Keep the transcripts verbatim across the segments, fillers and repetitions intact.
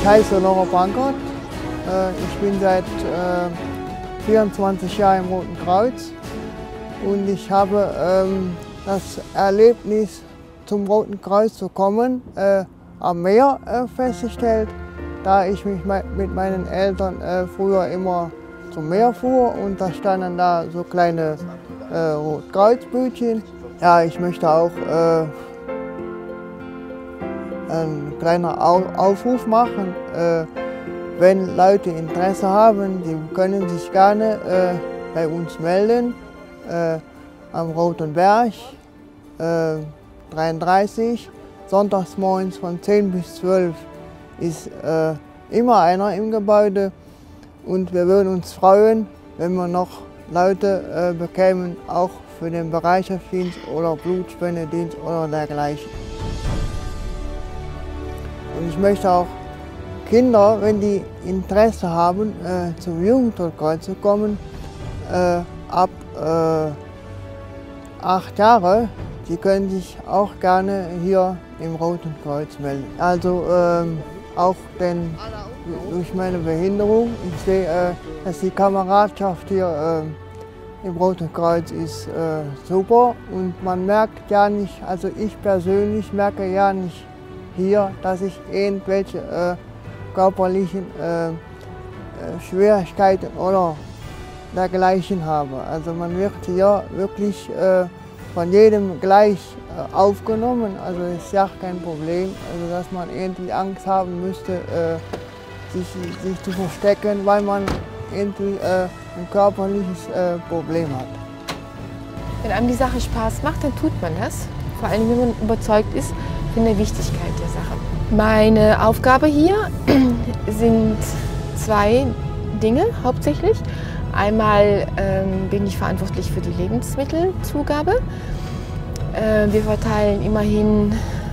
heiße Laura Bankert. Ich bin seit vierundzwanzig Jahren im Roten Kreuz und ich habe ähm, das Erlebnis, zum Roten Kreuz zu kommen, äh, am Meer äh, festgestellt, da ich mich mit meinen Eltern äh, früher immer zum Meer fuhr und da standen da so kleine äh, Rotkreuzbütchen. Ja, ich möchte auch äh, einen kleinen Aufruf machen. Äh, wenn Leute Interesse haben, die können sich gerne äh, bei uns melden. Äh, am Roten Berg, äh, dreiunddreißig, sonntags morgens von zehn bis zwölf ist äh, immer einer im Gebäude. Und wir würden uns freuen, wenn wir noch Leute äh, bekämen, auch für den Bereitschaftsdienst oder Blutspendedienst oder dergleichen. Und ich möchte auch Kinder, wenn die Interesse haben, äh, zum Jugendrotkreuz zu kommen, äh, ab äh, acht Jahre, die können sich auch gerne hier im Roten Kreuz melden. Also ähm, auch denn durch meine Behinderung, ich sehe, äh, dass die Kameradschaft hier äh, im Roten Kreuz ist äh, super und man merkt ja nicht, also ich persönlich merke ja nicht hier, dass ich irgendwelche äh, körperlichen äh, äh, Schwierigkeiten oder dergleichen habe. Also man wird hier wirklich äh, von jedem gleich äh, aufgenommen, also ist ja kein Problem, also dass man irgendwie Angst haben müsste, äh, sich, sich zu verstecken, weil man irgendwie äh, ein körperliches äh, Problem hat. Wenn einem die Sache Spaß macht, dann tut man das. Vor allem, wenn man überzeugt ist von der Wichtigkeit der Sache. Meine Aufgabe hier sind zwei Dinge hauptsächlich. Einmal ähm, bin ich verantwortlich für die Lebensmittelzugabe. Äh, wir verteilen immerhin,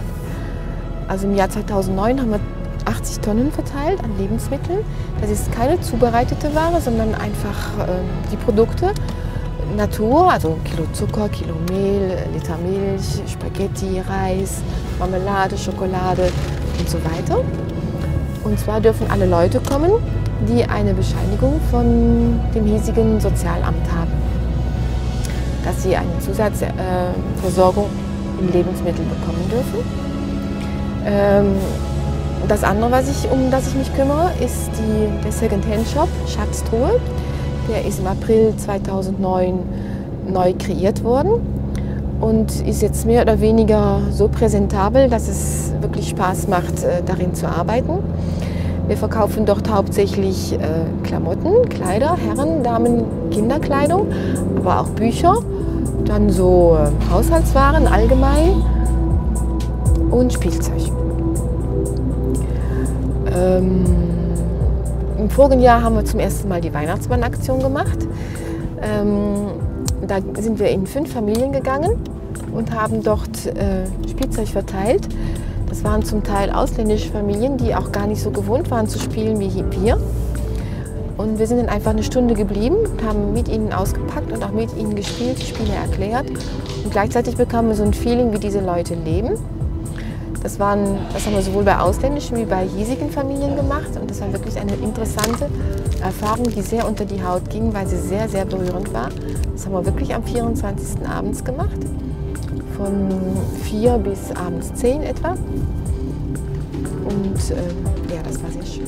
also im Jahr zweitausendneun haben wir achtzig Tonnen verteilt an Lebensmitteln. Das ist keine zubereitete Ware, sondern einfach äh, die Produkte Natur, also Kilo Zucker, Kilo Mehl, Liter Milch, Spaghetti, Reis, Marmelade, Schokolade und so weiter. Und zwar dürfen alle Leute kommen, die eine Bescheinigung von dem hiesigen Sozialamt haben, dass sie eine Zusatzversorgung äh, in Lebensmitteln bekommen dürfen. Ähm, das andere, was ich, um das ich mich kümmere, ist die, der Second-Hand-Shop Schatztruhe. Der ist im April zweitausendneun neu kreiert worden und ist jetzt mehr oder weniger so präsentabel, dass es wirklich Spaß macht, darin zu arbeiten. Wir verkaufen dort hauptsächlich äh, Klamotten, Kleider, Herren-, Damen-, Kinderkleidung, aber auch Bücher, dann so äh, Haushaltswaren allgemein und Spielzeug. Ähm, Im vorigen Jahr haben wir zum ersten Mal die Weihnachtsmannaktion gemacht. Ähm, da sind wir in fünf Familien gegangen und haben dort äh, Spielzeug verteilt. Das waren zum Teil ausländische Familien, die auch gar nicht so gewohnt waren zu spielen wie wir. Und wir sind dann einfach eine Stunde geblieben und haben mit ihnen ausgepackt und auch mit ihnen gespielt, die Spiele erklärt. Und gleichzeitig bekamen wir so ein Feeling, wie diese Leute leben. Das, waren, das haben wir sowohl bei ausländischen wie bei hiesigen Familien gemacht. Und das war wirklich eine interessante Erfahrung, die sehr unter die Haut ging, weil sie sehr, sehr berührend war. Das haben wir wirklich am vierundzwanzigsten abends gemacht. Von vier bis abends zehn etwa. Und äh, ja, das war sehr schön.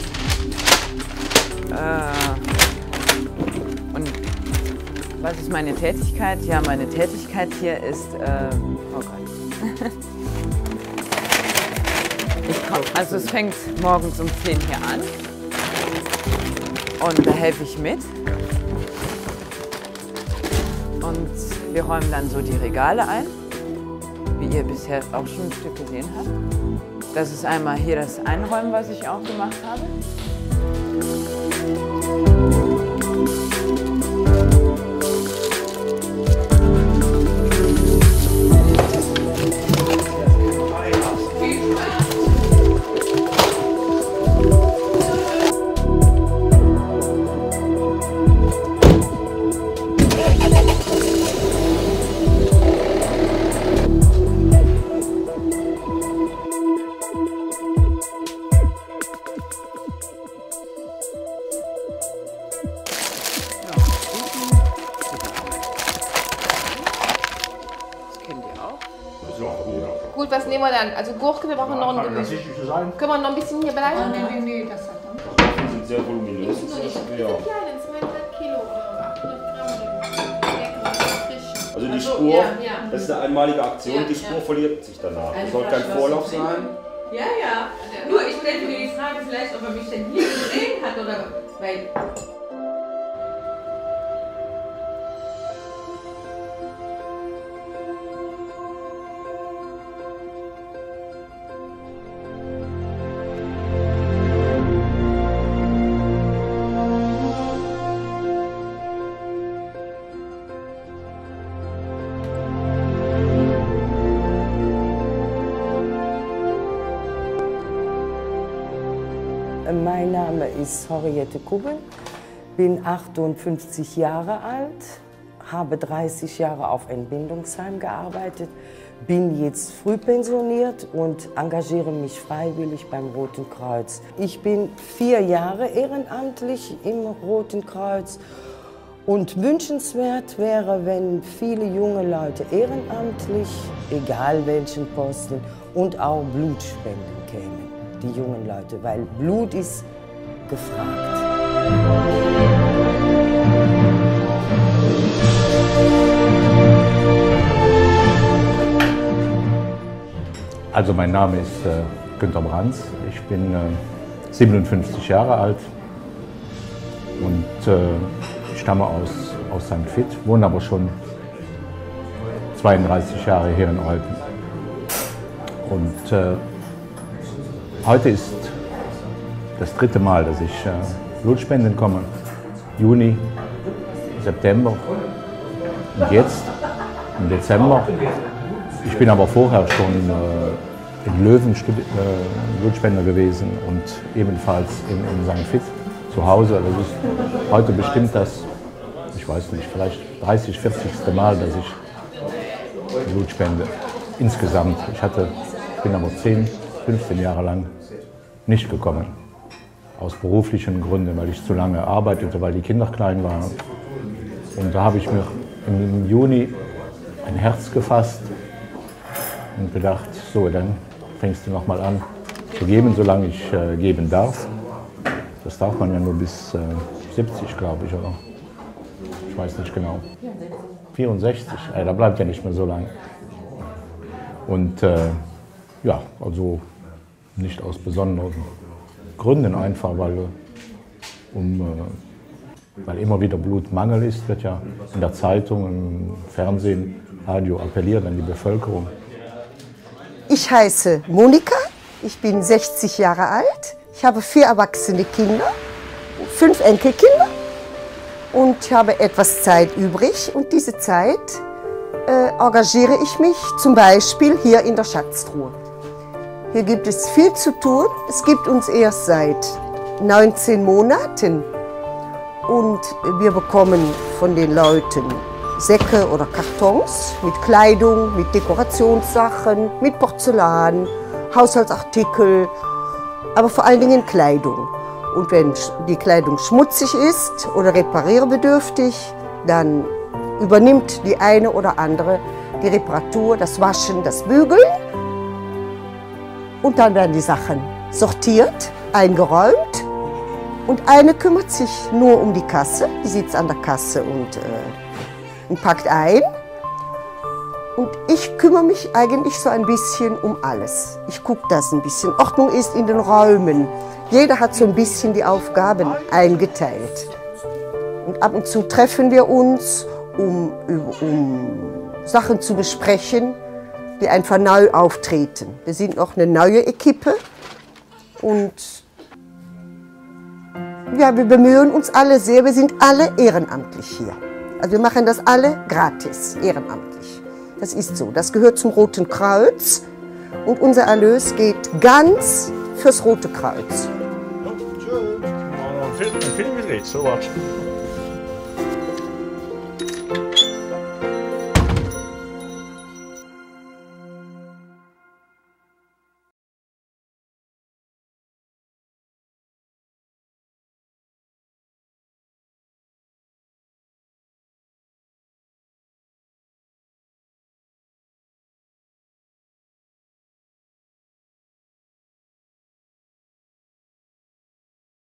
Äh, und was ist meine Tätigkeit? Ja, meine Tätigkeit hier ist, äh, oh Gott. Ich komme, also es fängt morgens um zehn hier an und da helfe ich mit. Und wir räumen dann so die Regale ein, wie ihr bisher auch schon ein Stück gesehen habt. Das ist einmal hier das Einräumen, was ich auch gemacht habe. gut, was nehmen wir dann? Also Gurke, wir brauchen noch ein Gemüse. Können wir noch ein bisschen hier bleiben? Nee, nee, nee, das hat dann. Die sind sehr voluminös. Das Ja. ist klein, zweieinhalb Kilo oder achthundert Gramm. Lecker, frisch. Also die Also, Spur, ja, ja. das ist eine einmalige Aktion, Ja, die Spur ja. verliert sich danach. Eine Es soll kein Flasche Vorlauf Wasser sein. Ja, ja. Nur ich stelle mir die Frage vielleicht, ob er mich denn hier gesehen hat oder weil. Mein Name ist Henriette Kubbel, bin achtundfünfzig Jahre alt, habe dreißig Jahre auf Entbindungsheim gearbeitet, bin jetzt frühpensioniert und engagiere mich freiwillig beim Roten Kreuz. Ich bin vier Jahre ehrenamtlich im Roten Kreuz und wünschenswert wäre, wenn viele junge Leute ehrenamtlich, egal welchen Posten, und auch Blut spenden kämen. Die jungen Leute, weil Blut ist gefragt. Also mein Name ist äh, Günter Brands, ich bin äh, siebenundfünfzig Jahre alt und äh, stamme aus, aus Sankt Vith, wohne aber schon zweiunddreißig Jahre hier in Olten. Und äh, heute ist das dritte Mal, dass ich äh, Blutspenden komme. Juni, September und jetzt im Dezember. Ich bin aber vorher schon äh, in Löwen äh, Blutspender gewesen und ebenfalls in, in Sankt Vith zu Hause. Das ist heute bestimmt das, ich weiß nicht, vielleicht dreißig, vierzigste Mal, dass ich Blut spende. Insgesamt. Ich hatte, ich bin aber zehn, fünfzehn Jahre lang nicht gekommen. Aus beruflichen Gründen, weil ich zu lange arbeitete, weil die Kinder klein waren. Und da habe ich mir im Juni ein Herz gefasst und gedacht, so, dann fängst du noch mal an zu geben, solange ich äh, geben darf. Das darf man ja nur bis äh, siebzig, glaube ich, oder? Ich weiß nicht genau. vierundsechzig, äh, da bleibt ja nicht mehr so lang. Und äh, ja, also nicht aus besonderen Gründen, einfach weil, um, äh, weil immer wieder Blutmangel ist, wird ja in der Zeitung, im Fernsehen, Radio appelliert an die Bevölkerung. Ich heiße Monika, ich bin sechzig Jahre alt, ich habe vier erwachsene Kinder, fünf Enkelkinder und ich habe etwas Zeit übrig und diese Zeit äh, engagiere ich mich zum Beispiel hier in der Schatztruhe. Hier gibt es viel zu tun, es gibt uns erst seit neunzehn Monaten und wir bekommen von den Leuten Säcke oder Kartons mit Kleidung, mit Dekorationssachen, mit Porzellan, Haushaltsartikel, aber vor allen Dingen Kleidung. Und wenn die Kleidung schmutzig ist oder reparierbedürftig, dann übernimmt die eine oder andere die Reparatur, das Waschen, das Bügeln. Und dann werden die Sachen sortiert, eingeräumt. Und eine kümmert sich nur um die Kasse, die sitzt an der Kasse und äh, und packt ein. Und ich kümmere mich eigentlich so ein bisschen um alles. Ich gucke, dass ein bisschen Ordnung ist in den Räumen. Jeder hat so ein bisschen die Aufgaben eingeteilt. Und ab und zu treffen wir uns, um, um Sachen zu besprechen, die einfach neu auftreten. Wir sind noch eine neue Equipe und ja, wir bemühen uns alle sehr. Wir sind alle ehrenamtlich hier. Also wir machen das alle gratis, ehrenamtlich. Das ist so. Das gehört zum Roten Kreuz und unser Erlös geht ganz fürs Rote Kreuz. Schön. Ein Film gedreht, so was.